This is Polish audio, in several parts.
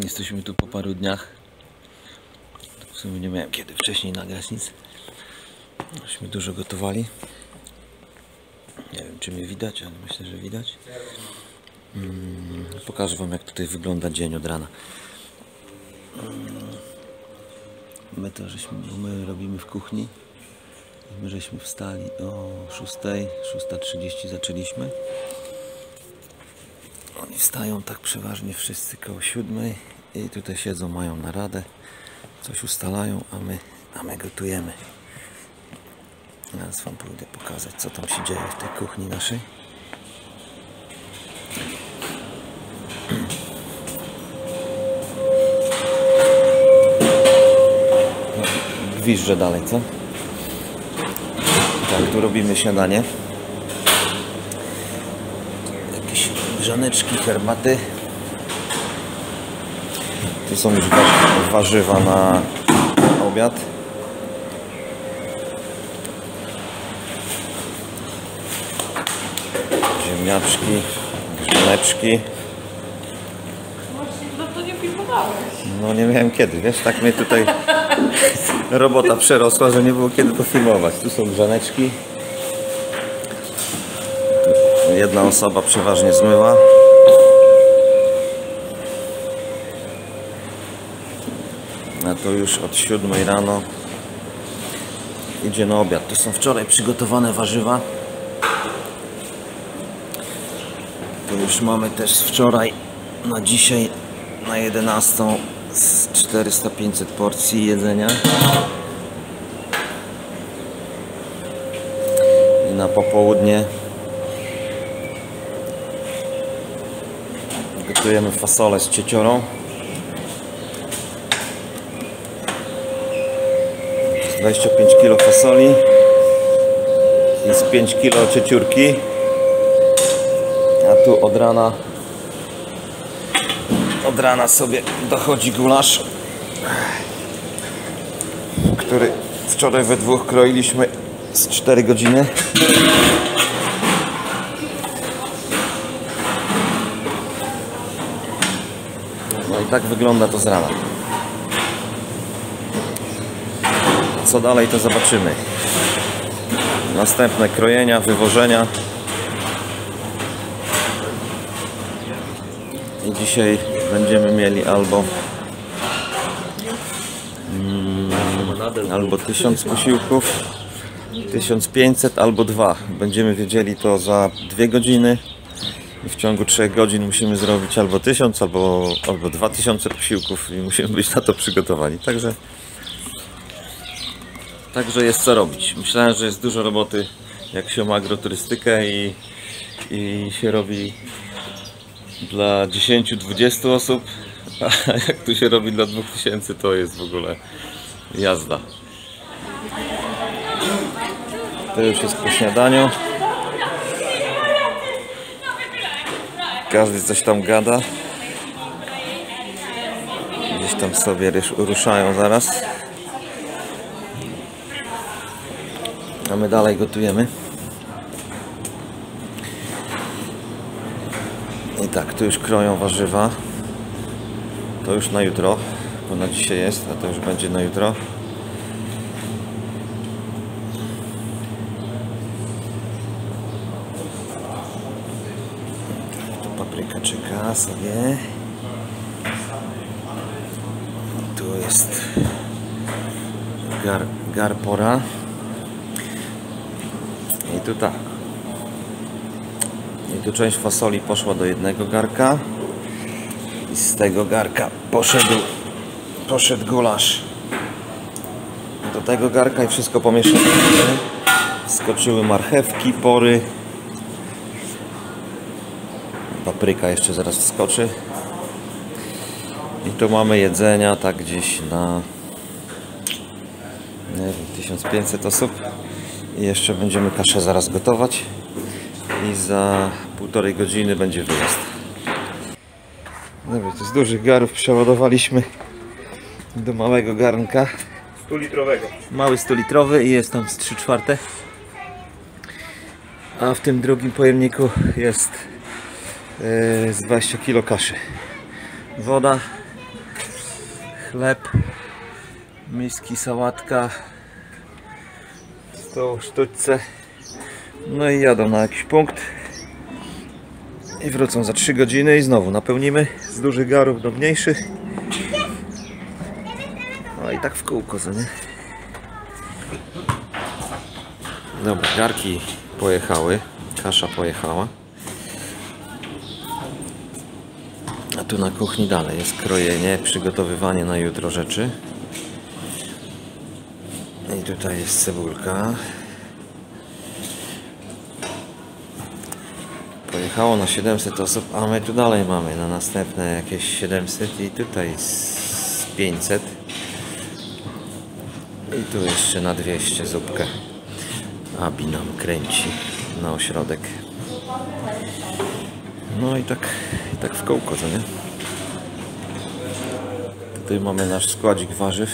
Jesteśmy tu po paru dniach. W sumie nie miałem kiedy wcześniej nagrać nic. Myśmy dużo gotowali. Nie wiem, czy mnie widać, ale myślę, że widać. Pokażę wam, jak tutaj wygląda dzień od rana. My robimy w kuchni. My żeśmy wstali o 6:30 zaczęliśmy. Oni wstają tak przeważnie wszyscy koło 7 i tutaj siedzą, mają naradę, coś ustalają, a my gotujemy. Teraz wam pójdę pokazać, co tam się dzieje w tej kuchni naszej. Gwizdże dalej, co? Tak, tu robimy śniadanie. Jakieś grzaneczki, herbaty. Tu są już warzywa na obiad. Ziemniaczki, grzaneczki. No to nie filmowałeś. No nie miałem kiedy, wiesz, tak mnie tutaj robota przerosła, że nie było kiedy to filmować. Tu są grzaneczki. Tu jedna osoba przeważnie zmyła. A to już od 7 rano idzie na obiad. To są wczoraj przygotowane warzywa. To już mamy też wczoraj na dzisiaj na 11 z 400-500 porcji jedzenia. I na popołudnie gotujemy fasolę z cieciorą. 25 kg fasoli i z 5 kg cieciórki. A tu od rana sobie dochodzi gulasz, który wczoraj we dwóch kroiliśmy z 4 godziny. No i tak wygląda to z rana. Co dalej, to zobaczymy. Następne krojenia, wywożenia. I dzisiaj będziemy mieli albo 1000 posiłków, 1500 albo 2. Będziemy wiedzieli to za 2 godziny. I w ciągu 3 godzin musimy zrobić albo 1000, albo 2000 posiłków i musimy być na to przygotowani. Także jest co robić. Myślałem, że jest dużo roboty, jak się ma agroturystykę i się robi dla 10-20 osób, a jak tu się robi dla 2000, to jest w ogóle jazda. To już jest po śniadaniu. Każdy coś tam gada. Gdzieś tam sobie ruszają zaraz. A my dalej gotujemy. I tak, tu już kroją warzywa. To już na jutro, bo na dzisiaj jest, a to już będzie na jutro. Tu papryka czeka sobie. Tu jest garpora. I tu tak. I tu część fasoli poszła do jednego garka. I z tego garka poszedł gulasz do tego garka i wszystko pomieszane. Skoczyły marchewki, pory. Papryka jeszcze zaraz wskoczy. I tu mamy jedzenia tak gdzieś na, nie wiem, 1500 osób. I jeszcze będziemy kaszę zaraz gotować. I za 1,5 godziny będzie wyjazd. Dobra, to z dużych garów przeładowaliśmy do małego garnka. 100-litrowego. Mały 100-litrowy i jest tam z 3/4. A w tym drugim pojemniku jest z 20 kg kaszy. Woda chleb, miski, sałatka, 100 sztućce. No i jadą na jakiś punkt i wrócą za 3 godziny i znowu napełnimy z dużych garów do mniejszych. No i tak w kółko, co nie? Dobra, garki pojechały, kasza pojechała. A tu na kuchni dalej jest krojenie, przygotowywanie na jutro rzeczy. I tutaj jest cebulka. Pojechało na 700 osób, a my tu dalej mamy na następne jakieś 700 i tutaj z 500. I tu jeszcze na 200 zupkę. Abi nam kręci na ośrodek. No i tak w kołko, co nie? Tutaj mamy nasz składzik warzyw.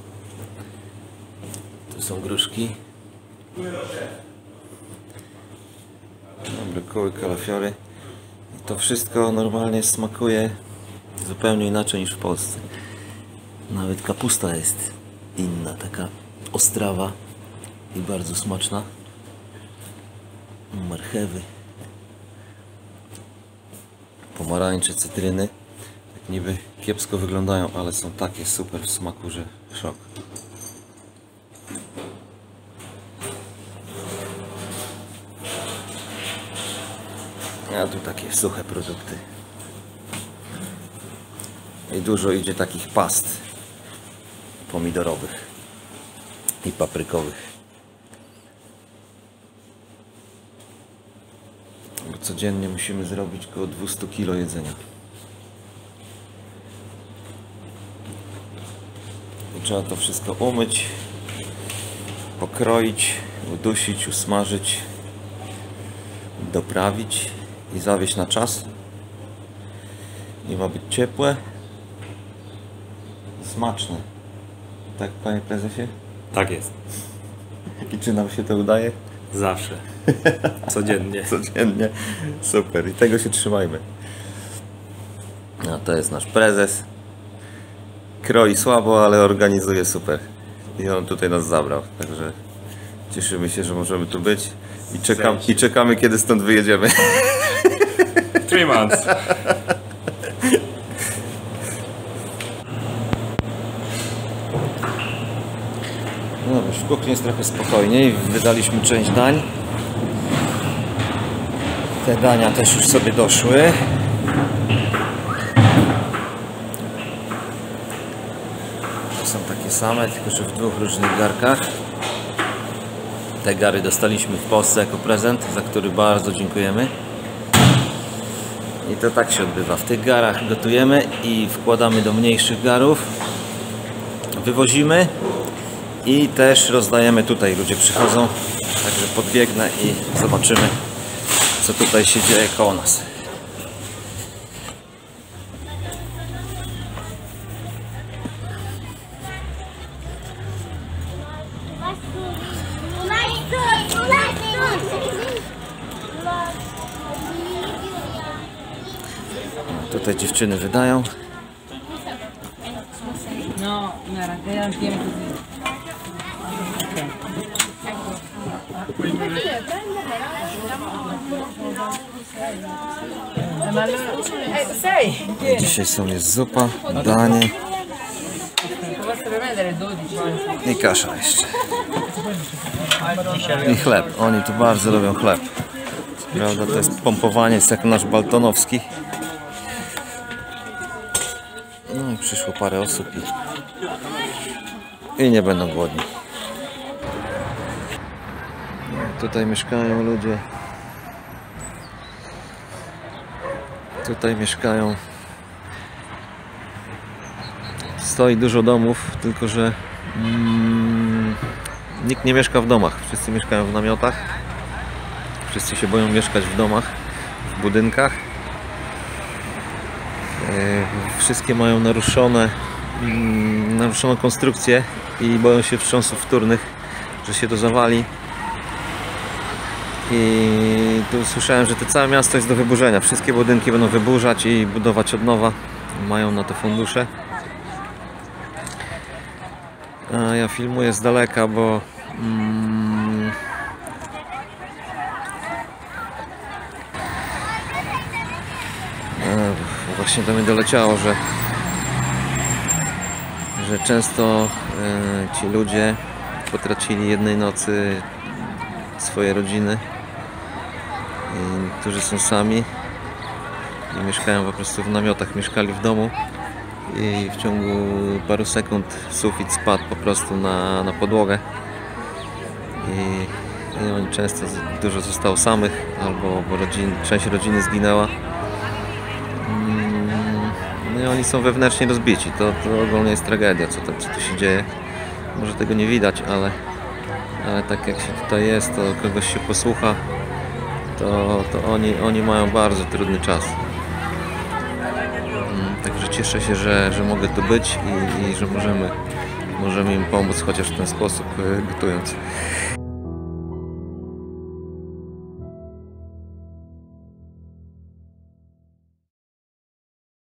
Tu są gruszki. Brokuły, kalafiory. I to wszystko normalnie smakuje zupełnie inaczej niż w Polsce. Nawet kapusta jest inna, taka ostrawa i bardzo smaczna. Marchewy, pomarańcze, cytryny. Tak niby kiepsko wyglądają, ale są takie super w smaku, że szok. A tu takie suche produkty. I dużo idzie takich past pomidorowych i paprykowych. Bo codziennie musimy zrobić około 200 kg jedzenia. I trzeba to wszystko umyć, pokroić, udusić, usmażyć, doprawić i zawieźć na czas. I ma być ciepłe, smaczne. Tak, panie prezesie? Tak jest. I czy nam się to udaje? Zawsze. Codziennie. Codziennie. Super. I tego się trzymajmy. A to jest nasz prezes. Kroi słabo, ale organizuje super. I on tutaj nas zabrał. Także cieszymy się, że możemy tu być. I czekamy, kiedy stąd wyjedziemy. 3 months. No już w kuchni jest trochę spokojniej. Wydaliśmy część dań. Te dania też już sobie doszły. To są takie same, tylko że w 2 różnych garkach. Te gary dostaliśmy w Polsce jako prezent, za który bardzo dziękujemy. I to tak się odbywa. W tych garach gotujemy i wkładamy do mniejszych garów. Wywozimy i też rozdajemy tutaj. Ludzie przychodzą, także podbiegnę i zobaczymy, co tutaj się dzieje koło nas. Tutaj dziewczyny wydają. No, guarda, quedan tiene così. Sei? Dzisiaj jest zupa, danie i kasza jeszcze. I chleb. Oni tu bardzo lubią chleb. Prawda, to jest pompowanie, jest jak nasz baltonowski. No i przyszło parę osób i nie będą głodni. Tutaj mieszkają ludzie. Tutaj mieszkają. Stoi dużo domów, tylko że nikt nie mieszka w domach. Wszyscy mieszkają w namiotach. Wszyscy się boją mieszkać w domach, w budynkach. Wszystkie mają naruszoną konstrukcję i boją się wstrząsów wtórnych, że się to zawali. I tu słyszałem, że to całe miasto jest do wyburzenia. Wszystkie budynki będą wyburzać i budować od nowa. Mają na to fundusze. A ja filmuję z daleka, bo właśnie do mnie doleciało, że często ci ludzie potracili jednej nocy swoje rodziny. I niektórzy są sami i mieszkają po prostu w namiotach, mieszkali w domu i w ciągu paru sekund sufit spadł po prostu na podłogę i oni często dużo zostało samych albo część rodziny zginęła. No i oni są wewnętrznie rozbici. To ogólnie jest tragedia, co tu się dzieje. Może tego nie widać, ale tak jak się tutaj jest, to kogoś się posłucha, to oni mają bardzo trudny czas. Także cieszę się, że mogę tu być i że możemy im pomóc chociaż w ten sposób, gotując.